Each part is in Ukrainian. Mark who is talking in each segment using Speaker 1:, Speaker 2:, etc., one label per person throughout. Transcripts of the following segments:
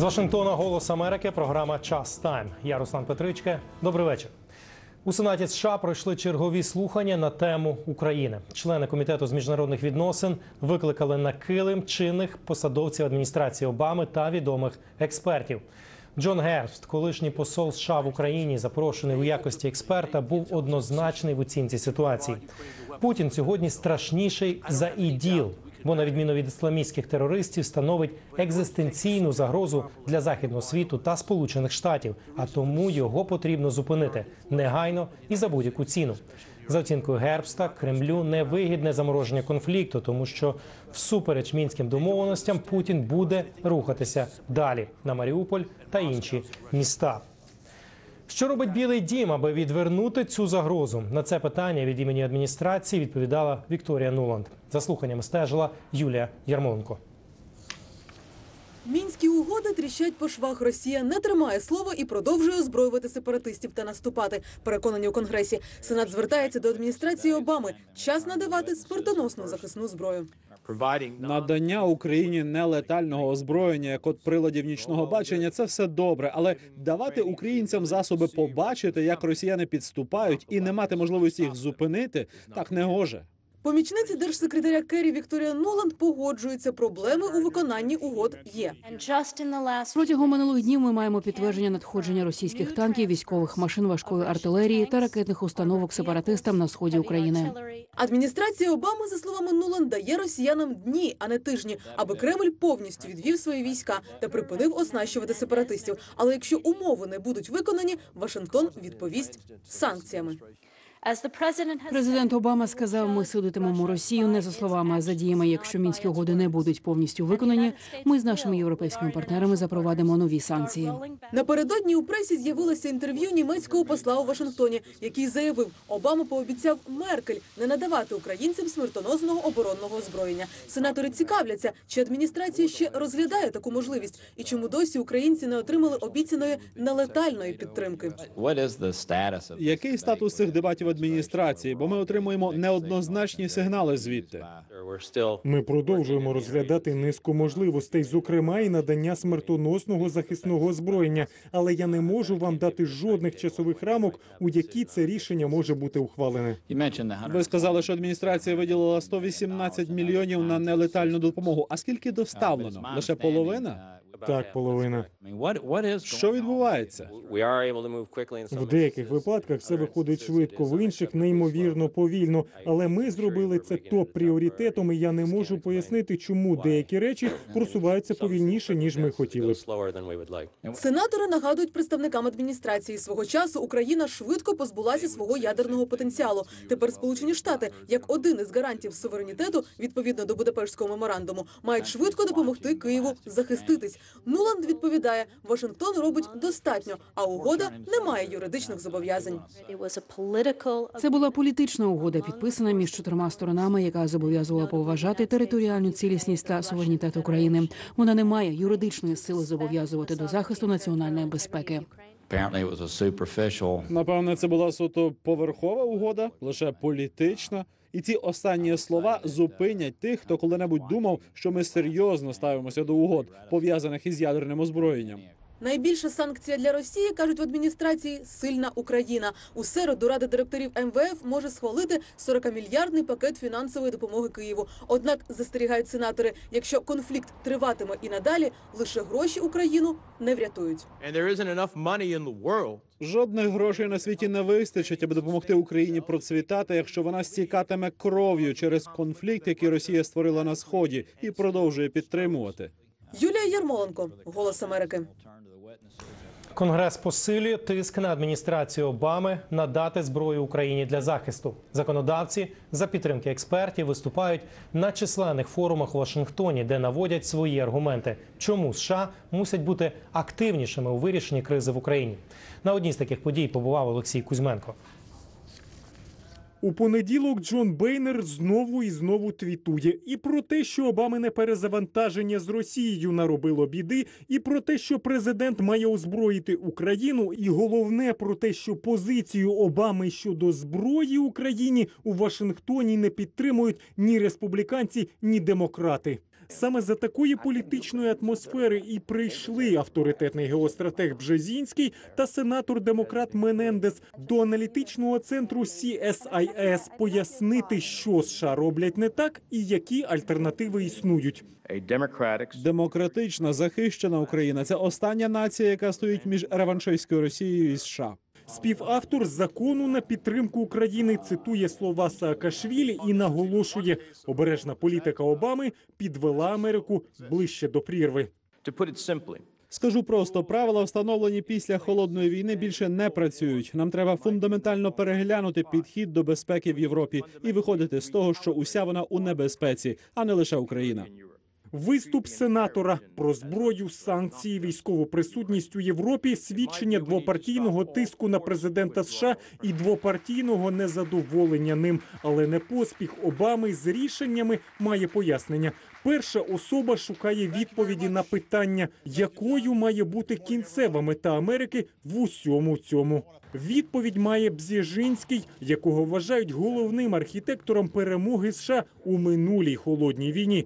Speaker 1: З Вашингтона «Голос Америки», програма «Час Тайм». Я Руслан Петричка. Добрий вечір. У Сенаті США пройшли чергові слухання на тему України. Члени Комітету з міжнародних відносин викликали на килим чинних посадовців адміністрації Обами та відомих експертів. Джон Гербст, колишній посол США в Україні, запрошений у якості експерта, був однозначний в оцінці ситуації. Путін сьогодні страшніший за ІДІЛ, бо, на відміну від ісламістських терористів, становить екзистенційну загрозу для Західного світу та Сполучених Штатів, а тому його потрібно зупинити негайно і за будь-яку ціну. За оцінкою Гербста, Кремлю невигідне замороження конфлікту, тому що всупереч мінським домовленостям Путін буде рухатися далі на Маріуполь та інші міста. Що робить Білий дім, аби відвернути цю загрозу? На це питання від імені адміністрації відповідала Вікторія Нуланд. За слуханнями стежила Юлія Ярмоленко.
Speaker 2: Мінські угоди тріщать по швах. Росія не тримає слова і продовжує озброювати сепаратистів та наступати. Переконані у Конгресі. Сенат звертається до адміністрації Обами. Час надавати смертоносну захисну зброю.
Speaker 3: Надання Україні нелетального озброєння, як от приладів нічного бачення – це все добре. Але давати українцям засоби побачити, як росіяни підступають, і не мати можливості їх зупинити – так не гоже.
Speaker 2: Помічниці держсекретаря Керрі Вікторія Нуланд погоджується, проблеми у виконанні угод є.
Speaker 4: Протягом минулих днів ми маємо підтвердження надходження російських танків, військових машин важкої артилерії та ракетних установок сепаратистам на сході України.
Speaker 2: Адміністрація Обами, за словами Нуланд, дає росіянам дні, а не тижні, аби Кремль повністю відвів свої війська та припинив оснащувати сепаратистів. Але якщо умови не будуть виконані, Вашингтон відповість санкціями.
Speaker 4: Президент Обама сказав, ми судитимемо Росію не за словами, а за діями. Якщо мінські угоди не будуть повністю виконані, ми з нашими європейськими партнерами запровадимо нові санкції.
Speaker 2: Напередодні у пресі з'явилося інтерв'ю німецького посла у Вашингтоні, який заявив, Обама пообіцяв Меркель не надавати українцям смертоносного оборонного озброєння. Сенатори цікавляться, чи адміністрація ще розглядає таку можливість і чому досі українці не отримали обіцяної нелетальної підтримки.
Speaker 3: Який статус цих дебатів адміністрації, бо ми отримуємо неоднозначні сигнали звідти.
Speaker 5: Ми продовжуємо розглядати низку можливостей, зокрема і надання смертоносного захисного озброєння. Але я не можу вам дати жодних часових рамок, у які це рішення може бути ухвалене.
Speaker 3: Ви сказали, що адміністрація виділила 118 мільйонів на нелетальну допомогу. А скільки доставлено? Лише половина?
Speaker 5: Так, половина.
Speaker 3: Що відбувається?
Speaker 5: В деяких випадках все виходить швидко, в інших неймовірно повільно. Але ми зробили це топ-пріоритетом, і я не можу пояснити, чому деякі речі просуваються повільніше, ніж ми хотіли б.
Speaker 2: Сенатори нагадують представникам адміністрації, свого часу Україна швидко позбулася свого ядерного потенціалу. Тепер Сполучені Штати, як один із гарантів суверенітету, відповідно до Будапештського меморандуму, мають швидко допомогти Києву захиститись. Нуланд відповідає, Вашингтон робить достатньо, а угода не має юридичних зобов'язань.
Speaker 4: Це була політична угода, підписана між 4 сторонами, яка зобов'язувала поважати територіальну цілісність та суверенітет України. Вона не має юридичної сили зобов'язувати до захисту національної безпеки.
Speaker 3: Напевне, це була суто поверхова угода, лише політична. І ці останні слова зупинять тих, хто коли-небудь думав, що ми серйозно ставимося до угод, пов'язаних із ядерним озброєнням.
Speaker 2: Найбільша санкція для Росії, кажуть в адміністрації, сильна Україна. У середу Рада директорів МВФ може схвалити 40-мільярдний пакет фінансової допомоги Києву. Однак, застерігають сенатори, якщо конфлікт триватиме і надалі, лише гроші Україну не врятують.
Speaker 3: Жодних грошей на світі не вистачить, аби допомогти Україні процвітати, якщо вона стікатиме кров'ю через конфлікт, який Росія створила на Сході і продовжує підтримувати.
Speaker 2: Юлія Ярмоленко, «Голос Америки».
Speaker 1: Конгрес посилює тиск на адміністрацію Обами надати зброю Україні для захисту. Законодавці за підтримки експертів виступають на численних форумах у Вашингтоні, де наводять свої аргументи, чому США мусять бути активнішими у вирішенні кризи в Україні. На одній з таких подій побував Олексій Кузьменко.
Speaker 5: У понеділок Джон Бейнер знову і знову твітує і про те, що Обамине перезавантаження з Росією наробило біди, і про те, що президент має озброїти Україну, і головне про те, що позицію Обами щодо зброї Україні у Вашингтоні не підтримують ні республіканці, ні демократи. Саме за такої політичної атмосфери і прийшли авторитетний геостратег Бжезінський та сенатор-демократ Менендес до аналітичного центру CSIS пояснити, що США роблять не так і які альтернативи існують.
Speaker 3: Демократична, захищена Україна – це остання нація, яка стоїть між реваншистською Росією і США.
Speaker 5: Співавтор закону на підтримку України цитує слова Саакашвілі і наголошує, обережна політика Обами підвела Америку ближче до прірви.
Speaker 3: Скажу просто, правила, встановлені після Холодної війни, більше не працюють. Нам треба фундаментально переглянути підхід до безпеки в Європі і виходити з того, що уся вона у небезпеці, а не лише Україна.
Speaker 5: Виступ сенатора про зброю, санкції, військову присутність у Європі, свідчення двопартійного тиску на президента США і двопартійного незадоволення ним. Але не поспіх Обами з рішеннями має пояснення. Перша особа шукає відповіді на питання, якою має бути кінцева мета Америки в усьому цьому. Відповідь має Бжезінський, якого вважають головним архітектором перемоги США у минулій холодній війні.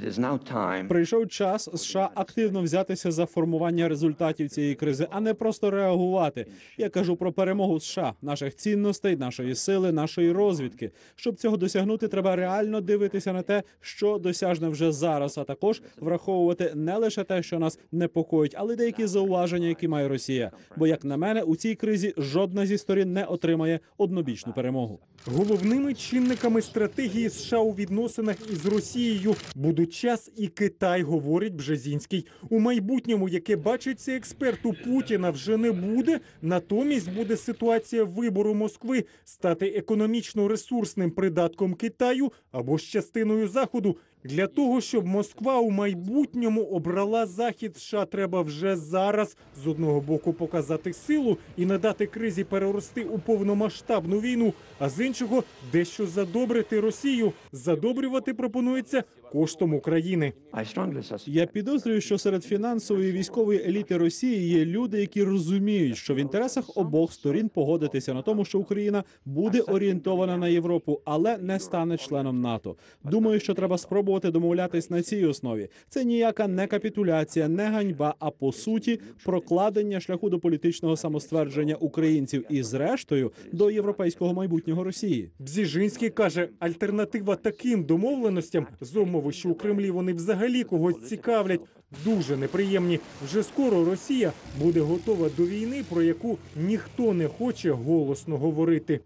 Speaker 3: Прийшов час США активно взятися за формування результатів цієї кризи, а не просто реагувати. Я кажу про перемогу США, наших цінностей, нашої сили, нашої розвідки. Щоб цього досягнути, треба реально дивитися на те, що досяжне вже зараз, а також враховувати не лише те, що нас непокоїть, але й деякі зауваження, які має Росія. Бо, як на мене, у цій кризі жодна зі сторін не отримає однобічну перемогу.
Speaker 5: Головними чинниками стратегії США у відносинах із Росією будуть час і Китай, говорить Бжезінський. У майбутньому, яке бачиться експерту Путіна, вже не буде. Натомість буде ситуація вибору Москви стати економічно ресурсним придатком Китаю або ж частиною Заходу. Для того, щоб Москва у майбутньому обрала Захід, США треба вже зараз з одного боку показати силу і не дати кризі перерости у повномасштабну війну, а з іншого дещо задобрити Росію. Задобрювати пропонується коштом України.
Speaker 3: Я підозрюю, що серед фінансової і військової еліти Росії є люди, які розуміють, що в інтересах обох сторін погодитися на тому, що Україна буде орієнтована на Європу, але не стане членом НАТО. Думаю, що треба спробувати домовлятись на цій основі. Це ніяка не капітуляція, не ганьба, а по суті прокладення шляху до політичного самоствердження українців і, зрештою, до європейського майбутнього Росії.
Speaker 5: Бжезінський каже, альтернатива таким домовленостям, зумови, що у Кремлі вони взагалі когось цікавлять, дуже неприємні. Вже скоро Росія буде готова до війни, про яку ніхто не хоче голосно говорити.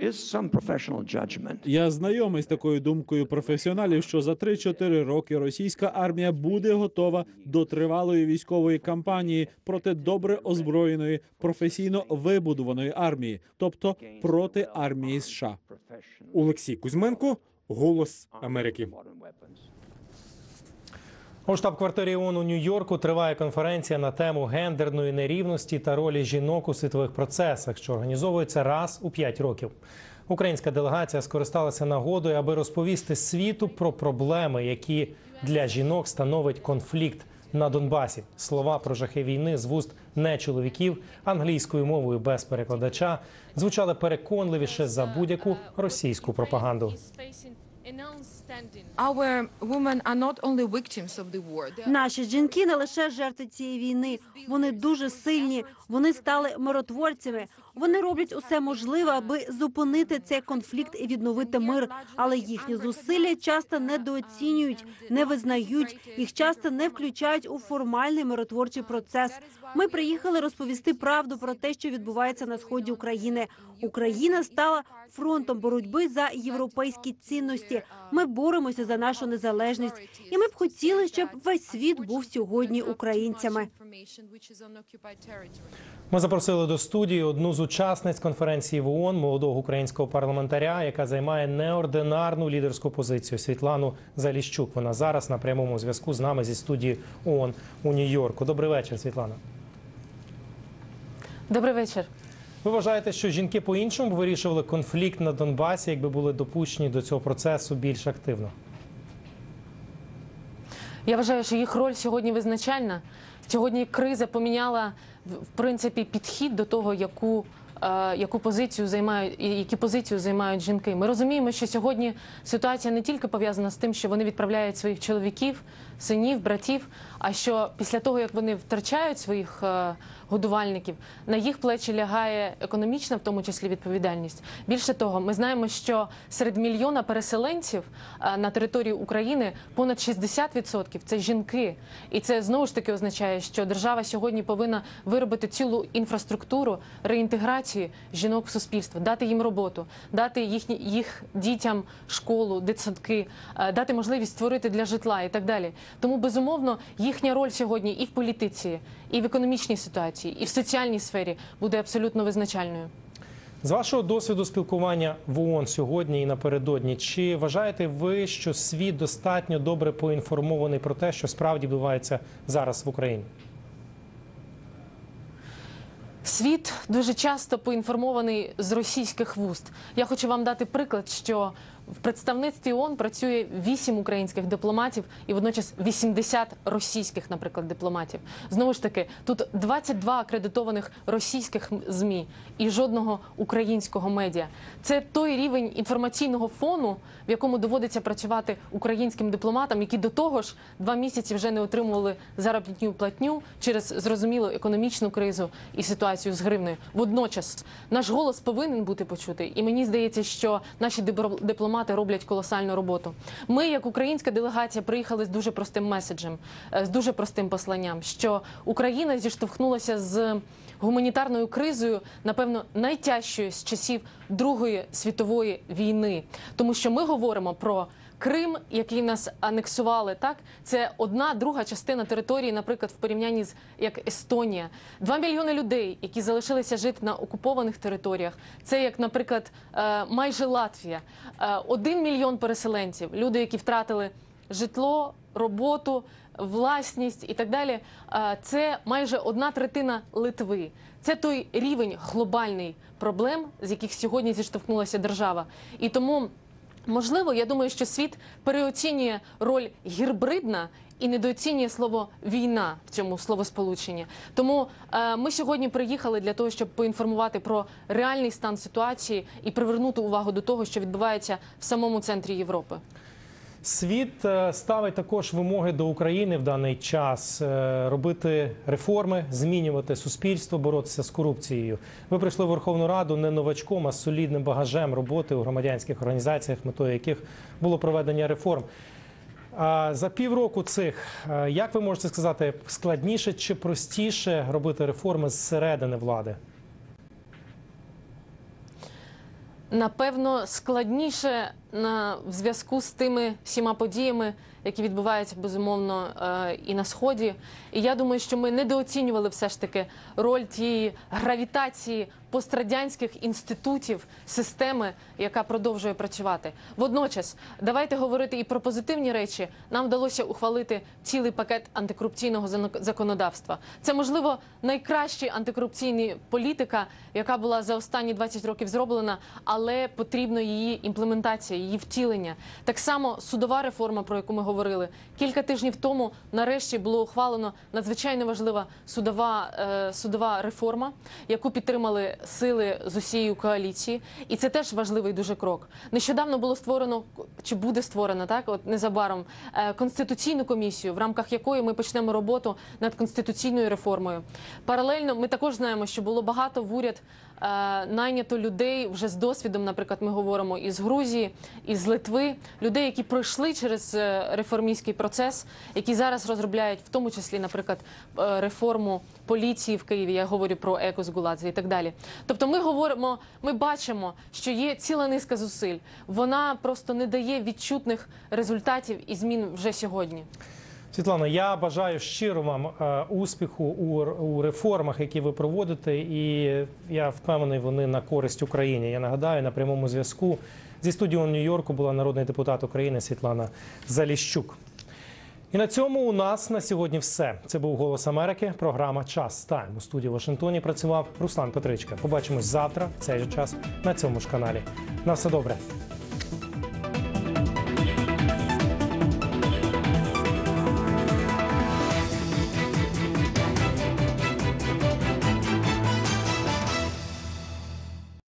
Speaker 3: Я знайомий з такою думкою професіоналів, що за 3-4 роки російська армія буде готова до тривалої військової кампанії проти добре озброєної, професійно вибудованої армії, тобто проти армії США.
Speaker 5: Олексій Кузьменко, «Голос Америки».
Speaker 1: У штаб-квартирі ООН у Нью-Йорку триває конференція на тему гендерної нерівності та ролі жінок у світових процесах, що організовується раз у 5 років. Українська делегація скористалася нагодою, аби розповісти світу про проблеми, які для жінок становить конфлікт на Донбасі. Слова про жахи війни з вуст не чоловіків англійською мовою без перекладача звучали переконливіше за будь-яку російську пропаганду.
Speaker 6: Наші жінки не лише жертви цієї війни. Вони дуже сильні, вони стали миротворцями. Вони роблять усе можливе, аби зупинити цей конфлікт і відновити мир. Але їхні зусилля часто недооцінюють, не визнають, їх часто не включають у формальний миротворчий процес. Ми приїхали розповісти правду про те, що відбувається на сході України. Україна стала фронтом боротьби за європейські цінності. Ми боремося за нашу незалежність. І ми б хотіли, щоб весь світ був сьогодні українцями.
Speaker 1: Ми запросили до студії одну з учасниць конференції в ООН, молодого українського парламентаря, яка займає неординарну лідерську позицію, Світлану Заліщук. Вона зараз на прямому зв'язку з нами зі студії ООН у Нью-Йорку. Добрий вечір, Світлана.
Speaker 7: Добрий вечір.
Speaker 1: Ви вважаєте, що жінки по-іншому б вирішували конфлікт на Донбасі, якби були допущені до цього процесу більш активно?
Speaker 7: Я вважаю, що їх роль сьогодні визначальна. Сьогодні криза поміняла, в принципі, підхід до того, яку які позицію займають жінки. Ми розуміємо, що сьогодні ситуація не тільки пов'язана з тим, що вони відправляють своїх чоловіків, синів, братів, а що після того, як вони втрачають своїх годувальників, на їх плечі лягає економічна, в тому числі, відповідальність. Більше того, ми знаємо, що серед мільйона переселенців на території України понад 60% – це жінки. І це знову ж таки означає, що держава сьогодні повинна виробити цілу інфраструктуру реінтеграції жінок в суспільство, дати їм роботу, дати їх дітям школу, дитсадки, дати можливість створити для житла і так далі. Тому, безумовно, їхня роль сьогодні і в політиці, і в економічній ситуації, і в соціальній сфері буде абсолютно визначальною.
Speaker 1: З вашого досвіду спілкування в ООН сьогодні і напередодні, чи вважаєте ви, що світ достатньо добре поінформований про те, що справді відбувається зараз в Україні?
Speaker 7: Світ дуже часто поінформований з російських вуст. Я хочу вам дати приклад, що в представництві ООН працює 8 українських дипломатів і водночас 80 російських, наприклад, дипломатів. Знову ж таки, тут 22 акредитованих російських ЗМІ і жодного українського медіа. Це той рівень інформаційного фону, в якому доводиться працювати українським дипломатам, які до того ж 2 місяці вже не отримували заробітну платню через зрозумілу економічну кризу і ситуацію з гривнею. Водночас наш голос повинен бути почутий, і мені здається, що наші дипломати роблять колосальну роботу. Ми, як українська делегація, приїхали з дуже простим меседжем, з дуже простим посланням, що Україна зіштовхнулася з гуманітарною кризою, напевно, найтяжчою з часів Другої світової війни. Тому що ми говоримо про Крим, який нас анексували, так? Це 1/2 частина території, наприклад, в порівнянні з як Естонія. 2 мільйони людей, які залишилися жити на окупованих територіях. Це як, наприклад, майже Латвія. 1 мільйон переселенців, люди, які втратили житло, роботу, власність і так далі. Це майже 1/3 Литви. Це той рівень глобальний проблем, з яких сьогодні зіштовхнулася держава. І тому, можливо, я думаю, що світ переоцінює роль гібридна і недооцінює слово «війна» в цьому словосполученні. Тому ми сьогодні приїхали для того, щоб поінформувати про реальний стан ситуації і привернути увагу до того, що відбувається в самому центрі Європи.
Speaker 1: Світ ставить також вимоги до України в даний час робити реформи, змінювати суспільство, боротися з корупцією. Ви прийшли в Верховну Раду не новачком, а з солідним багажем роботи у громадянських організаціях, метою яких було проведення реформ. За півроку цих, як ви можете сказати, складніше чи простіше робити реформи зсередини влади?
Speaker 7: Напевно, складніше в зв'язку з тими всіма подіями, які відбуваються, безумовно, і на Сході. І я думаю, що ми недооцінювали все ж таки роль тієї гравітації пострадянських інститутів, системи, яка продовжує працювати. Водночас, давайте говорити і про позитивні речі. Нам вдалося ухвалити цілий пакет антикорупційного законодавства. Це, можливо, найкраща антикорупційна політика, яка була за останні 20 років зроблена, але потрібна її імплементація, її втілення. Так само судова реформа, про яку ми говорили. Кілька тижнів тому, нарешті, було ухвалено надзвичайно важлива судова реформа, яку підтримали сили з усієї коаліції. І це теж важливий дуже крок. Нещодавно було створено, чи буде створено, так, от незабаром, Конституційну комісію, в рамках якої ми почнемо роботу над конституційною реформою. Паралельно ми також знаємо, що було багато в уряд найнято людей вже з досвідом, наприклад, ми говоримо із Грузії, із Литви, людей, які пройшли через реформістський процес, які зараз розробляють, в тому числі, наприклад, реформу поліції в Києві, я говорю про Екос Гуладзе і так далі. Тобто ми бачимо, що є ціла низка зусиль. Вона просто не дає відчутних результатів і змін вже сьогодні.
Speaker 1: Світлано, я бажаю щиро вам успіху у реформах, які ви проводите, і я впевнений, вони на користь Україні. Я нагадаю, на прямому зв'язку зі студією Нью-Йорку була народний депутат України Світлана Заліщук. І на цьому у нас на сьогодні все. Це був «Голос Америки», програма «Час Тайм». У студії в Вашингтоні працював Руслан Петричка. Побачимось завтра в цей же час на цьому ж каналі. На все добре.